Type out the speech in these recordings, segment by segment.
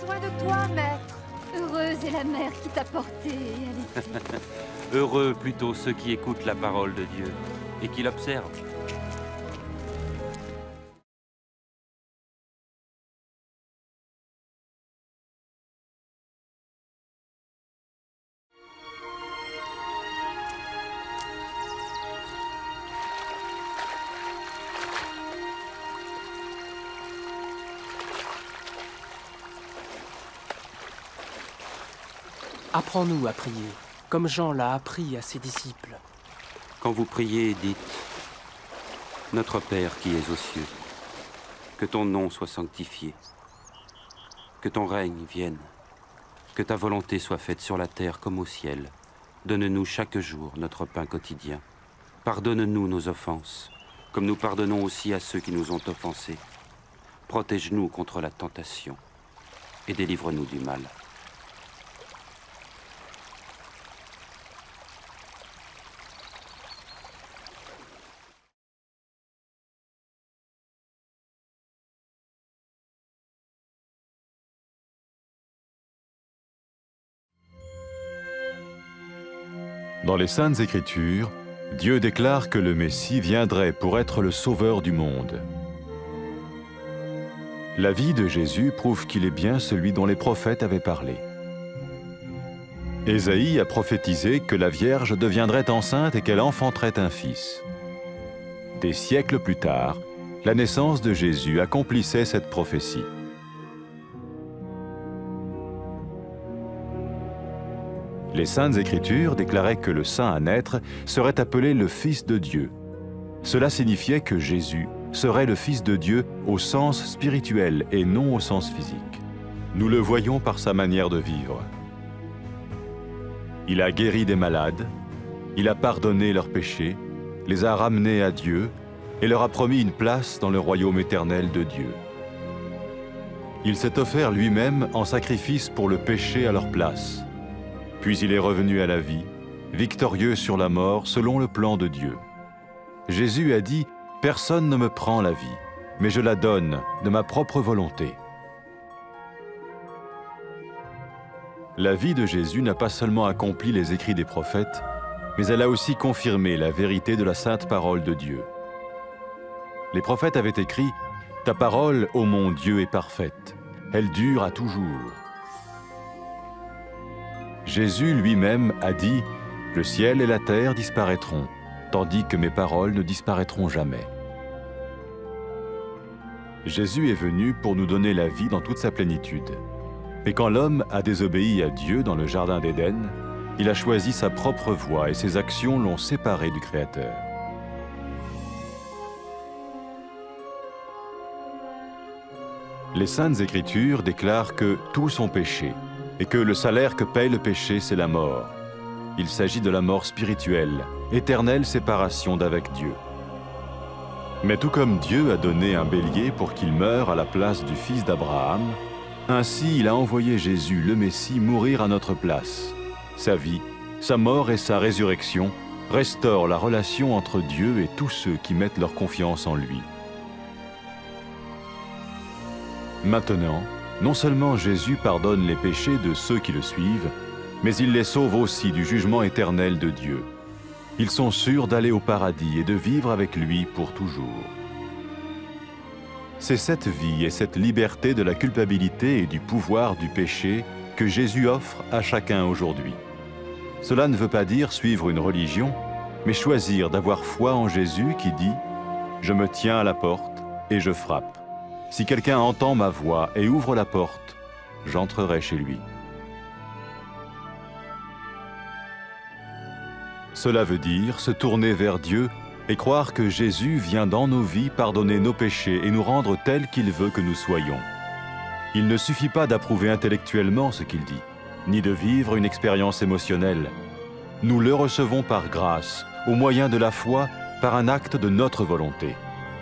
soin de toi, maître. Heureuse est la mère qui t'a porté et allaité. Heureux plutôt ceux qui écoutent la parole de Dieu et qui l'observent. Apprends-nous à prier, comme Jean l'a appris à ses disciples. Quand vous priez, dites « Notre Père qui es aux cieux, que ton nom soit sanctifié, que ton règne vienne, que ta volonté soit faite sur la terre comme au ciel. Donne-nous chaque jour notre pain quotidien. Pardonne-nous nos offenses, comme nous pardonnons aussi à ceux qui nous ont offensés. Protège-nous contre la tentation et délivre-nous du mal. » Dans les Saintes Écritures, Dieu déclare que le Messie viendrait pour être le sauveur du monde. La vie de Jésus prouve qu'il est bien celui dont les prophètes avaient parlé. Ésaïe a prophétisé que la Vierge deviendrait enceinte et qu'elle enfanterait un fils. Des siècles plus tard, la naissance de Jésus accomplissait cette prophétie. Les Saintes Écritures déclaraient que le saint à naître serait appelé le Fils de Dieu. Cela signifiait que Jésus serait le Fils de Dieu au sens spirituel et non au sens physique. Nous le voyons par sa manière de vivre. Il a guéri des malades, il a pardonné leurs péchés, les a ramenés à Dieu et leur a promis une place dans le royaume éternel de Dieu. Il s'est offert lui-même en sacrifice pour le péché à leur place. Puis il est revenu à la vie, victorieux sur la mort selon le plan de Dieu. Jésus a dit « Personne ne me prend la vie, mais je la donne de ma propre volonté. » La vie de Jésus n'a pas seulement accompli les écrits des prophètes, mais elle a aussi confirmé la vérité de la sainte parole de Dieu. Les prophètes avaient écrit « Ta parole, ô mon Dieu, est parfaite, elle dure à toujours. » Jésus lui-même a dit « Le ciel et la terre disparaîtront, tandis que mes paroles ne disparaîtront jamais. » Jésus est venu pour nous donner la vie dans toute sa plénitude. Et quand l'homme a désobéi à Dieu dans le jardin d'Éden, il a choisi sa propre voie et ses actions l'ont séparé du Créateur. Les Saintes Écritures déclarent que tous sont péchés et que le salaire que paye le péché, c'est la mort. Il s'agit de la mort spirituelle, éternelle séparation d'avec Dieu. Mais tout comme Dieu a donné un bélier pour qu'il meure à la place du fils d'Abraham, ainsi il a envoyé Jésus, le Messie, mourir à notre place. Sa vie, sa mort et sa résurrection restaurent la relation entre Dieu et tous ceux qui mettent leur confiance en lui. Maintenant, non seulement Jésus pardonne les péchés de ceux qui le suivent, mais il les sauve aussi du jugement éternel de Dieu. Ils sont sûrs d'aller au paradis et de vivre avec lui pour toujours. C'est cette vie et cette liberté de la culpabilité et du pouvoir du péché que Jésus offre à chacun aujourd'hui. Cela ne veut pas dire suivre une religion, mais choisir d'avoir foi en Jésus qui dit « Je me tiens à la porte et je frappe. Si quelqu'un entend ma voix et ouvre la porte, j'entrerai chez lui. » Cela veut dire se tourner vers Dieu et croire que Jésus vient dans nos vies pardonner nos péchés et nous rendre tels qu'il veut que nous soyons. Il ne suffit pas d'approuver intellectuellement ce qu'il dit, ni de vivre une expérience émotionnelle. Nous le recevons par grâce, au moyen de la foi, par un acte de notre volonté.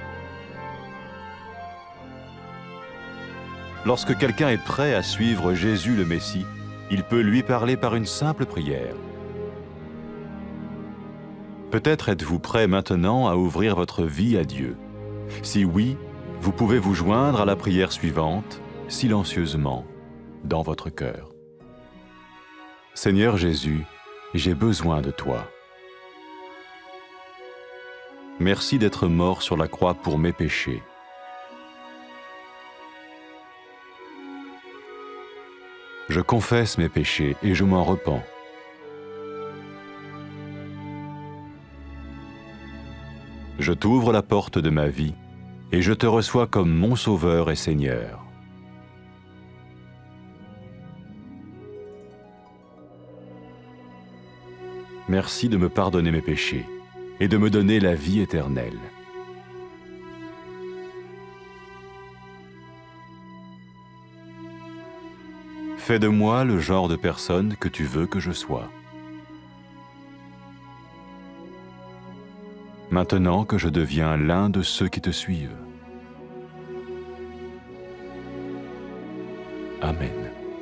Lorsque quelqu'un est prêt à suivre Jésus le Messie, il peut lui parler par une simple prière. Peut-être êtes-vous prêt maintenant à ouvrir votre vie à Dieu. Si oui, vous pouvez vous joindre à la prière suivante, silencieusement. dans votre cœur. Seigneur Jésus, j'ai besoin de toi. Merci d'être mort sur la croix pour mes péchés. Je confesse mes péchés et je m'en repens. Je t'ouvre la porte de ma vie et je te reçois comme mon Sauveur et Seigneur. Merci de me pardonner mes péchés et de me donner la vie éternelle. Fais de moi le genre de personne que tu veux que je sois. Maintenant que je deviens l'un de ceux qui te suivent. Amen.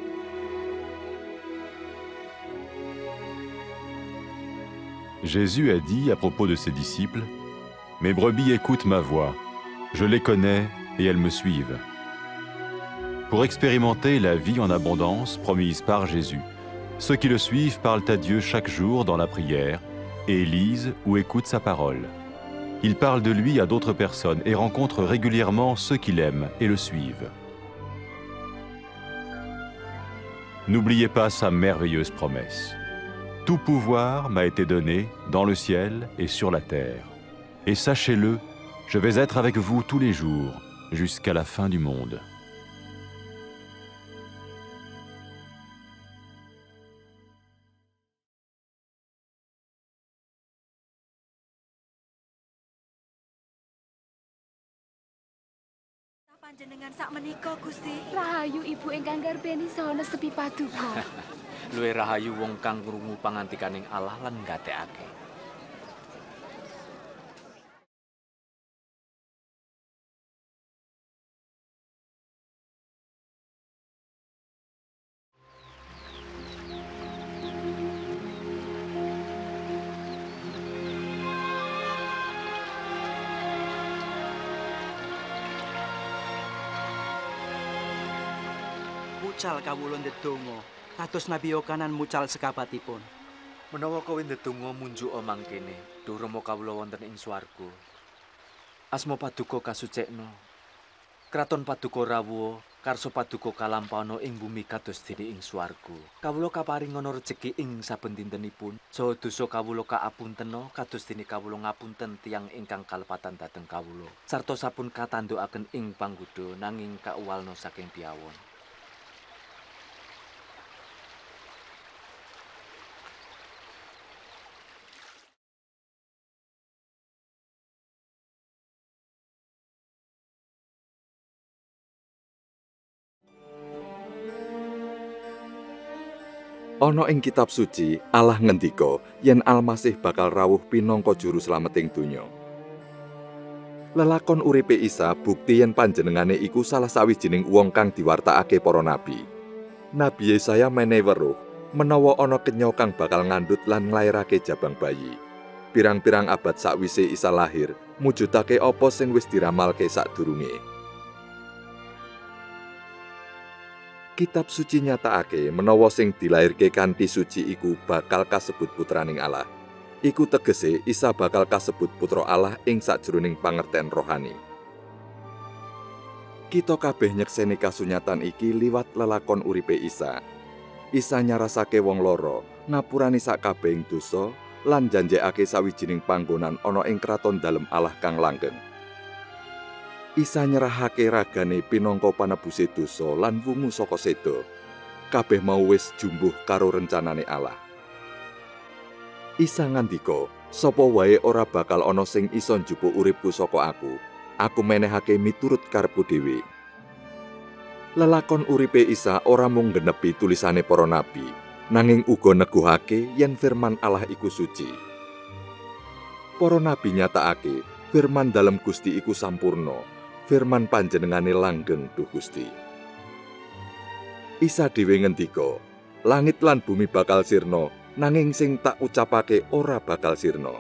Jésus a dit à propos de ses disciples, « Mes brebis écoutent ma voix, je les connais et elles me suivent. » Pour expérimenter la vie en abondance promise par Jésus, ceux qui le suivent parlent à Dieu chaque jour dans la prière et lisent ou écoutent sa parole. Ils parlent de lui à d'autres personnes et rencontrent régulièrement ceux qui l'aiment et le suivent. N'oubliez pas sa merveilleuse promesse. Tout pouvoir m'a été donné dans le ciel et sur la terre. Et sachez-le, je vais être avec vous tous les jours, jusqu'à la fin du monde. Panjenengan sakmenika Gusti. Rahayu ibu ingkang garbeni saha nesepi paduka. Luwih rahayu wong kang krungu pangantikaning Allah lan nggatekake. Mucal kawula ndedonga, kados Nabi Yohanan mucal sekabatipun. Menawa kowe ndedonga munjuka mangkene, Duh Rama kawula wonten ing swarga. Asma paduka kasucikna. Kraton paduka rawuha, karsa paduka kalampauna ing bumi kados dene ing swarga. Kawula kaparingana rejeki ing saben dintenipun, saha dosa kawula kaapuntena kados dene kawula ngapunten tiyang ingkang kalepatan dhateng kawula. Sarta sampun katandukaken ing panggoda nanging kauwalna saking piawon. Ana ing kitab suci, Allah ngendika yen Almasih bakal rawuh pinangka juru slameting donya. Lelakon uripe Isa bukti yen panjenengane iku salah sawijining wong kang diwartakake para nabi. Nabi Yesaya menehi weruh menawa ana kenya kang bakal ngandhut lan nglairake jabang bayi. Pirang-pirang abad sakwise Isa lahir, mujudake apa sing wis diramalke sadurunge. Kitab suci nyatakake menawa sing dilairke kanthi suci iku bakal kasebut putraning Allah. Iku tegese Isa bakal kasebut putra Allah ing sajroning pangerten rohani. Kita kabeh nyekseni kasunyatan iki liwat lelakon uripe Isa. Isa nyarasake wong lara, ngapurani sakabehing dosa lan janjekake sawijining panggonan ana ing kraton dalem Allah kang langgeng. Isa nyerahake ragane pinangka panebuse dosa lan wungu saka seda. Kabeh mau wis jumbuh karo rencanane Allah. Isa ngandika, sapa wae ora bakal ana sing isa njupuk uripku saka aku menehake miturut karepku dhewe. Lelakon uripe Isa ora mung nggenepi tulisane para nabi, nanging uga neguhake yen firman Allah iku suci. Para nabi nyatakake firman dalem Gusti iku sampurna. Firman panjenengane langgeng Duh Gusti. Isa dhewe ngendika, langit lan bumi bakal sirna, nanging sing tak ucapake ora bakal sirna.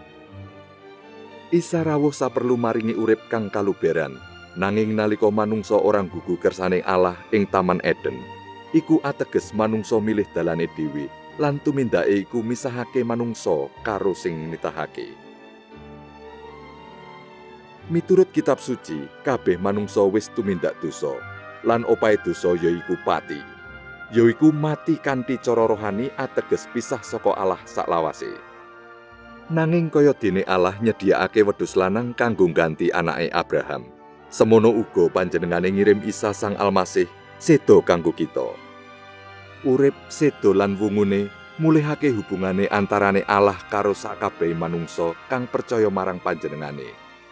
Isa rawuh saperlu maringi urip kang kaluberan, nanging nalika manungsa orang gugu kersane Allah ing Taman Eden, iku ateges manungsa milih dalane dhewe lan tumindake iku misahake manungsa karo sing nitahake. Miturut kitab suci, kabeh manungsa wis tumindak dosa, lan opahe dosa yaiku pati. Yaiku mati kanthi cara rohani ateges pisah saka Allah saklawase. Nanging kaya dene Allah nyediakake wedhus lanang kanggo ngganti anake Abraham, semono uga panjenengane ngirim Isa Sang Almasih sedo kanggo kita. Urip sedo lan wungune mulihake hubungane antarane Allah karo sakabeh manungsa kang percaya marang panjenengane.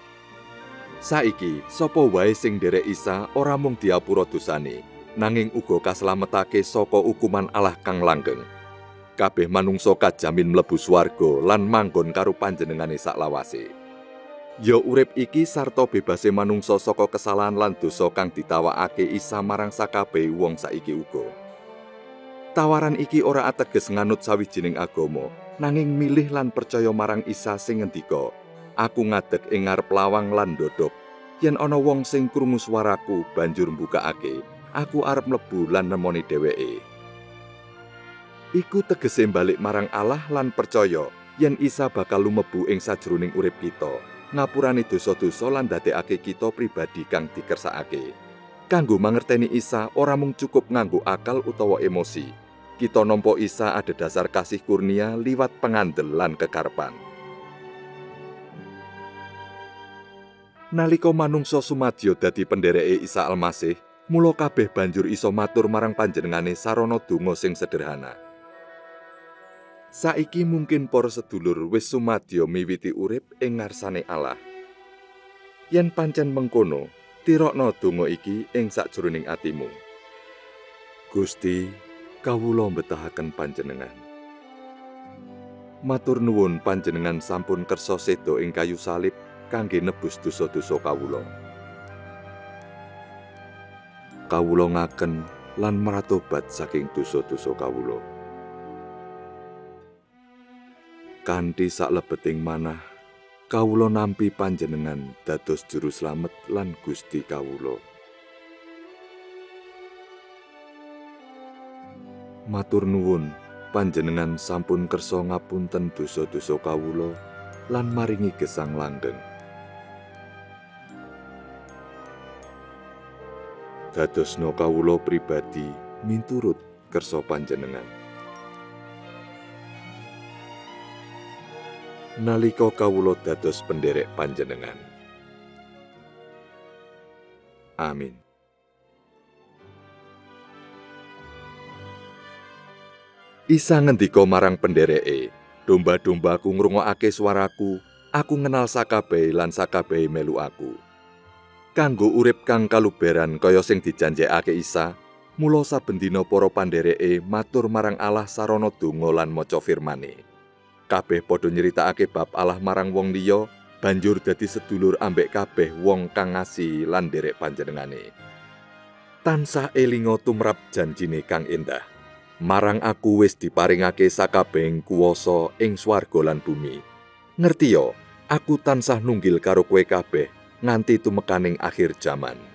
Saiki sapa wae sing nderek Isa ora mung diapura dosane, nanging uga kaslametake saka hukuman Allah kang langgeng. Kabeh manungsa kajamin mlebu swarga lan manggon karo panjenengane saklawase. Ya urip iki sarta bebase manungsa saka kesalahan lan dosa kang ditawakake Isa marang sakabeh wong saiki uga. Tawaran iki ora ateges nganut sawijining agama, nanging milih lan percaya marang Isa sing ngendika, "Aku ngadeg ing ngarep lawang lan ndodhok. Yen ana wong sing krungu swaraku banjur mbukakake, aku arep mlebu lan nemoni dheweke." Iku tegese balik marang Allah lan percaya yen Isa bakal lumebu ing sajroning urip kita, ngapurani dosa-dosa lan ndadekake kita pribadi kang dikersakake. Kanggo mangerteni Isa ora mung cukup nganggo akal utawa emosi. Kita nampa Isa ada dasar kasih kurnia liwat pengandel lan kekarepan. Nalika manungsa sumadya dadi pendereke Isa Almasih, mula kabeh banjur iso matur marang panjenengane sarana donga sing sederhana. Saiki mungkin para sedulur wis sumadya miwiti urip ing ngarsane Allah. Yen pancen mengkono, tirokno donga iki ing sakjroning atimu. Gusti, kawula mbetahaken panjenengan. Matur nuwun panjenengan sampun kersa seda ing kayu salib kangge nebus dosa-dosa kawula. Kawula ngaken lan maratobat saking dosa-dosa kawula. Kanthi saklebeting manah, kawula nampi panjenengan dados juru slamet lan Gusti kawula. Matur nuwun, panjenengan sampun kersa ngapunten dosa-dosa kawula lan maringi gesang langgeng. Dadosna kawula pribadi miturut kersa panjenengan. Nalika kawula dados penderek panjenengan. Amin. Isa ngendika marang pendereke, "Domba-dombaku ngrungokake swaraku, aku ngenal sakabeh lan sakabeh melu aku." Kanggo urip kang kaluberan kaya sing dijanjekake Isa, mula saben dina para pandereke matur marang Allah sarana donga lan maca firman-E. Kabeh padha nyeritakake bab Allah marang wong liya, banjur dadi sedulur ambek kabeh wong kang ngasihi lan nderek panjenengane. Tansah elinga tumrap janjine kang endah. Marang aku wis diparingake sakabehing kuwasa ing swarga lan bumi. Ngertiya, aku tansah nunggil karo kowe kabeh nganti tumekaning akhir jaman.